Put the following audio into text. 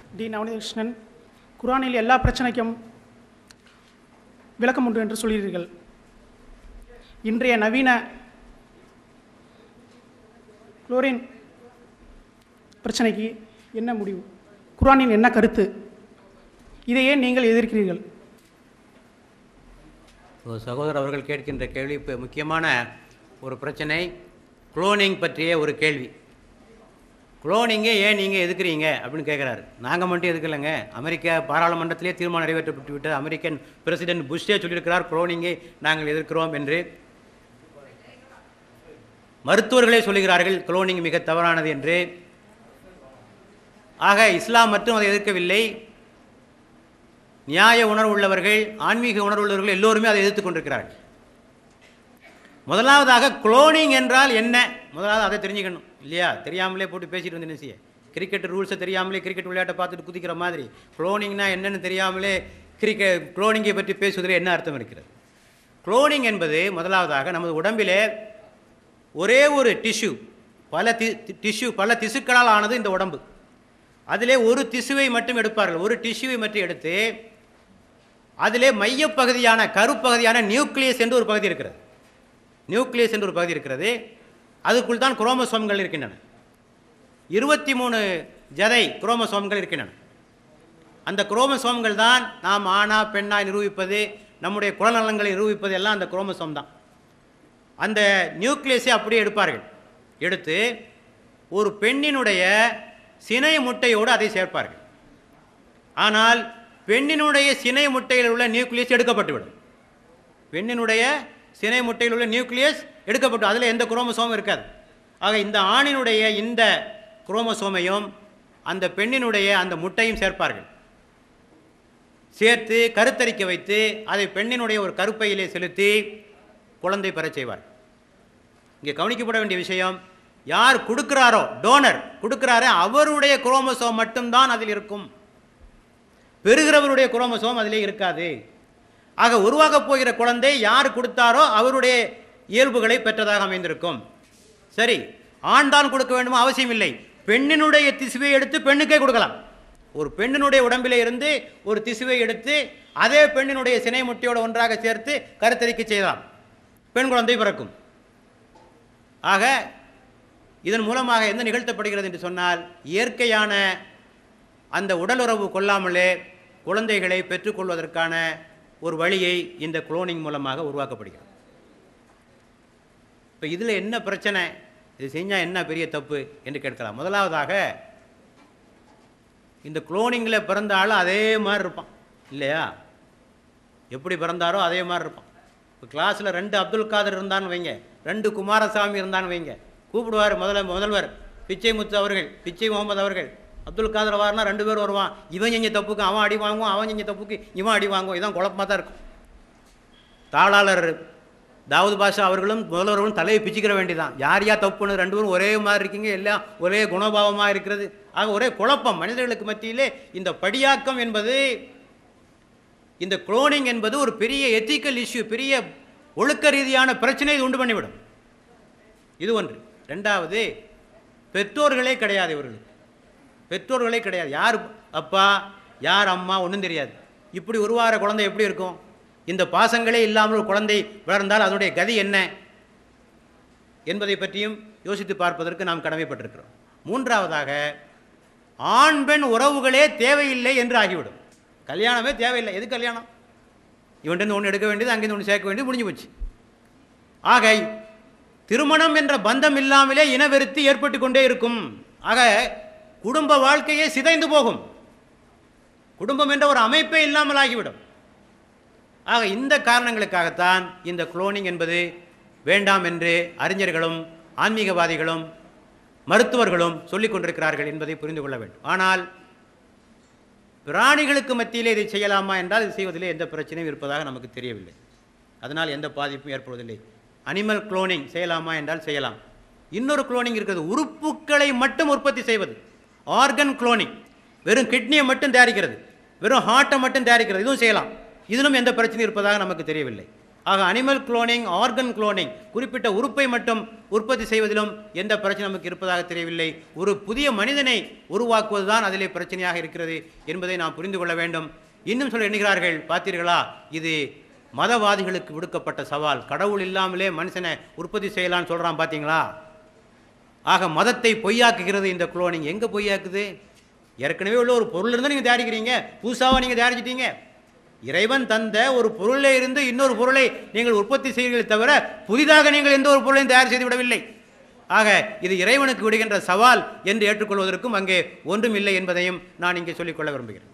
D Navaneethakrishnan. குர்ஆனில் எல்லா பிரச்சனைக்கும் விளக்கம் உண்டு என்று சொல்கிறீர்கள். இன்றைய நவீன குளோரின் பிரச்சனைக்கு என்ன முடிவு? குர்ஆனின் என்ன கருத்து? இதை ஏன் நீங்கள் எதிர்க்கிறீர்கள்? சகோதரர் அவர்கள் கேட்கின்ற கேள்வி இப்போ முக்கியமான ஒரு பிரச்சனை, குளோனிங் பற்றிய ஒரு கேள்வி. குளோனிங்கை ஏன் நீங்கள் எதுக்குறீங்க அப்படின்னு கேட்குறாரு. நாங்கள் மட்டும் எதுக்கலைங்க, அமெரிக்க பாராளுமன்றத்திலே தீர்மானம் நிறைவேற்றப்பட்டு விட்டது. அமெரிக்கன் பிரசிடென்ட் புஷ்ஷே சொல்லியிருக்கிறார் குளோனிங்கை நாங்கள் எதிர்க்கிறோம் என்று. மருத்துவர்களே சொல்லுகிறார்கள் குளோனிங் மிக தவறானது என்று. ஆக இஸ்லாம் மட்டும் அதை எதிர்க்கவில்லை, நியாய உணர்வு உள்ளவர்கள், ஆன்மீக உணர்வு உள்ளவர்கள் எல்லோருமே அதை எதிர்த்து கொண்டிருக்கிறார்கள். முதலாவதாக குளோனிங் என்றால் என்ன, முதலாவது அதை தெரிஞ்சுக்கணும் இல்லையா? தெரியாமலே போட்டு பேசிட்டு வந்து நினைச்சிய கிரிக்கெட் ரூல்ஸை தெரியாமலே கிரிக்கெட் விளையாட்டை பார்த்துட்டு குதிக்கிற மாதிரி குளோனிங்னா என்னன்னு தெரியாமலே குளோனிங்கை பற்றி பேசுவதில் என்ன அர்த்தம் இருக்கிறது? குளோனிங் என்பது முதலாவதாக நமது உடம்பிலே ஒரே ஒரு டிஷ்யூ, பல திசுக்களால் ஆனது இந்த உடம்பு. அதிலே ஒரு திசுவை மட்டும் எடுப்பார்கள். ஒரு டிஷ்யூவை மட்டும் எடுத்து அதிலே மையப்பகுதியான கருப்பகுதியான நியூக்ளியஸ் என்று ஒரு பகுதி இருக்கிறது. நியூக்ளியஸ் என்று ஒரு பகுதி இருக்கிறது. அதுக்குள் தான் குரோமோசோம்கள் இருக்கின்றன. 23 ஜதை குரோமோசோம்கள் இருக்கின்றன. அந்த குரோமோசோம்கள் தான் நாம் ஆணா பெண்ணா நிரூபிப்பது, நம்முடைய குலநலங்களை நிரூபிப்பது எல்லாம் அந்த குரோமோசோம் தான். அந்த நியூக்ளியஸை அப்படியே எடுப்பார்கள். எடுத்து ஒரு பெண்ணினுடைய சினை முட்டையோடு அதை சேர்ப்பார்கள். ஆனால் பெண்ணினுடைய சினை முட்டையில் உள்ள நியூக்ளியஸ் எடுக்கப்பட்டுவிடும். பெண்ணினுடைய சினை முட்டையில் உள்ள நியூக்ளியஸ் எடுக்கப்பட்டு அதில் எந்த குரோமோசோமும் இருக்காது. ஆக இந்த ஆணினுடைய இந்த குரோமோசோமையும் அந்த பெண்ணினுடைய அந்த முட்டையும் சேர்ப்பார்கள். சேர்த்து கருத்தரிக்க வைத்து அதை பெண்ணினுடைய ஒரு கருப்பையிலே செலுத்தி குழந்தை பெறச் செய்வார். இங்கே கவனிக்கப்பட வேண்டிய விஷயம், யார் கொடுக்கிறாரோ, டோனர் கொடுக்கிறாரோ, அவருடைய குரோமோசோம் மட்டும்தான் அதில் இருக்கும். பெறுகிறவருடைய குரோமோசோம் அதிலே இருக்காது. ஆக உருவாகப் போகிற குழந்தை யார் கொடுத்தாரோ அவருடைய இயல்புகளை பெற்றதாக அமைந்திருக்கும். சரி, ஆண் தான் கொடுக்க வேண்டுமோ அவசியம் இல்லை. பெண்ணினுடைய திசுவை எடுத்து பெண்ணுக்கே கொடுக்கலாம். ஒரு பெண்ணினுடைய உடம்பிலே இருந்து ஒரு திசுவை எடுத்து அதே பெண்ணினுடைய சினை முட்டையோடு ஒன்றாக சேர்த்து கருத்தரிக்க செய்யலாம், பெண் குழந்தை பிறக்கும். ஆக இதன் மூலமாக என்ன நிகழ்த்தப்படுகிறது என்று சொன்னால், இயற்கையான அந்த உடலுறவு கொள்ளாமலே குழந்தைகளை பெற்றுக்கொள்வதற்கான ஒரு வழியை இந்த குளோனிங் மூலமாக உருவாக்கப்படுகிறது. இப்போ இதில் என்ன பிரச்சனை, இது செஞ்சால் என்ன பெரிய தப்பு என்று கேட்கலாம். முதலாவதாக இந்த குளோனிங்கில் பிறந்த ஆள் அதே மாதிரி இருப்பான் இல்லையா? எப்படி பிறந்தாரோ அதே மாதிரி இருப்பான். இப்போ கிளாஸில் 2 அப்துல் காதர் இருந்தான்னு வைங்க, 2 குமாரசாமி இருந்தான்னு வைங்க, கூப்பிடுவார் முதல்வர் பிச்சை முத்து அவர்கள், பிச்சை முகமது அவர்கள். அப்துல் காதர் வார்னா 2 பேர் வருவான். இவன் செஞ்ச தப்புக்கு அவன் அடி வாங்குவான், அவன் செஞ்ச தப்புக்கு இவன் அடி வாங்குவான். இதான் குழப்பமாக தான் இருக்கும். தாளாளர் தாவூத் பாஷா அவர்களும் முதல்வர்களும் தலையை பிச்சுக்கிற வேண்டியதான். யார் யார் தப்புன்னு 2 பேரும் ஒரே மாதிரி இருக்கீங்க, எல்லாம் ஒரே குணபாவமாக இருக்கிறது. ஆக ஒரே குழப்பம் மனிதர்களுக்கு மத்தியிலே. இந்த படியாக்கம் என்பது, இந்த குளோனிங் என்பது ஒரு பெரிய எத்திக்கல் இஷ்யூ, பெரிய ஒழுக்க ரீதியான பிரச்சனை இது உண்டு பண்ணிவிடும். இது ஒன்று. 2வது, பெற்றோர்களே கிடையாது இவர்களுக்கு. பெற்றோர்களே கிடையாது. யார் அப்பா யார் அம்மா ஒன்றும் தெரியாது. இப்படி உருவாகிற குழந்தை எப்படி இருக்கும்? இந்த பாசங்களே இல்லாமல் ஒரு குழந்தை வளர்ந்தால் அதனுடைய கதி என்ன என்பதை பற்றியும் யோசித்து பார்ப்பதற்கு நாம் கடமைப்பட்டிருக்கிறோம். 3வதாக, ஆண் பெண் உறவுகளே தேவையில்லை என்று ஆகிவிடும். கல்யாணமே தேவையில்லை. எது கல்யாணம்? இவன்ட்டு ஒன்று எடுக்க வேண்டியது, அங்கேருந்து ஒன்று சேர்க்க வேண்டியது, முடிஞ்சு போச்சு. ஆக திருமணம் என்ற பந்தம் இல்லாமலே இனவெருத்தி ஏற்பட்டு கொண்டே இருக்கும். ஆக குடும்ப வாழ்க்கையே சிதைந்து போகும். குடும்பம் என்ற ஒரு அமைப்பே இல்லாமல் ஆகிவிடும். ஆக இந்த காரணங்களுக்காகத்தான் இந்த குளோனிங் என்பது வேண்டாம் என்று அறிஞர்களும் ஆன்மீகவாதிகளும் மருத்துவர்களும் சொல்லிக் கொண்டிருக்கிறார்கள் என்பதை புரிந்து கொள்ள வேண்டும். ஆனால் பிராணிகளுக்கு மத்தியிலே இதை செய்யலாமா என்றால் இது செய்வதிலே எந்த பிரச்சனையும் இருப்பதாக நமக்கு தெரியவில்லை. அதனால் எந்த பாதிப்பும் ஏற்படுவதில்லை. அனிமல் குளோனிங் செய்யலாமா என்றால் செய்யலாம். இன்னொரு குளோனிங் இருக்கிறது, உறுப்புகளை மட்டும் உற்பத்தி செய்வது, ஆர்கன் குளோனிங். வெறும் கிட்னியை மட்டும் தயாரிக்கிறது, வெறும் ஹார்ட்டை மட்டும் தயாரிக்கிறது, இதுவும் செய்யலாம். இதிலும் எந்த பிரச்சனையும் இருப்பதாக நமக்கு தெரியவில்லை. ஆக அனிமல் குளோனிங், ஆர்கன் குளோனிங், குறிப்பிட்ட உறுப்பை மட்டும் உற்பத்தி செய்வதிலும் எந்த பிரச்சனை நமக்கு இருப்பதாக தெரியவில்லை. ஒரு புதிய மனிதனை உருவாக்குவதுதான் அதிலே பிரச்சனையாக இருக்கிறது என்பதை நாம் புரிந்து கொள்ள வேண்டும். இன்னும் சொல்ல எண்ணுகிறார்கள், பார்த்தீர்களா, இது மதவாதிகளுக்கு விடுக்கப்பட்ட சவால். கடவுள் இல்லாமலே மனுஷனை உற்பத்தி செய்யலான்னு சொல்கிறான், பார்த்தீங்களா? ஆக மதத்தை பொய்யாக்குகிறது இந்த குளோனிங். எங்கே பொய்யாக்குது? ஏற்கனவே உள்ள ஒரு பொருள் இருந்தால் நீங்கள் தயாரிக்கிறீங்க, புதுசாக நீங்கள் தயாரிச்சிட்டீங்க. இறைவன் தந்த ஒரு பொருளே இருந்து இன்னொரு பொருளை நீங்கள் உற்பத்தி செய்வீர்களே தவிர புதிதாக நீங்கள் எந்த ஒரு பொருளையும் தயார் செய்து விடவில்லை. ஆக இது இறைவனுக்கு விடுகின்ற சவால் என்று ஏற்றுக்கொள்வதற்கும் அங்கே ஒன்றும் இல்லை என்பதையும் நான் இங்கே சொல்லிக்கொள்ள விரும்புகிறேன்.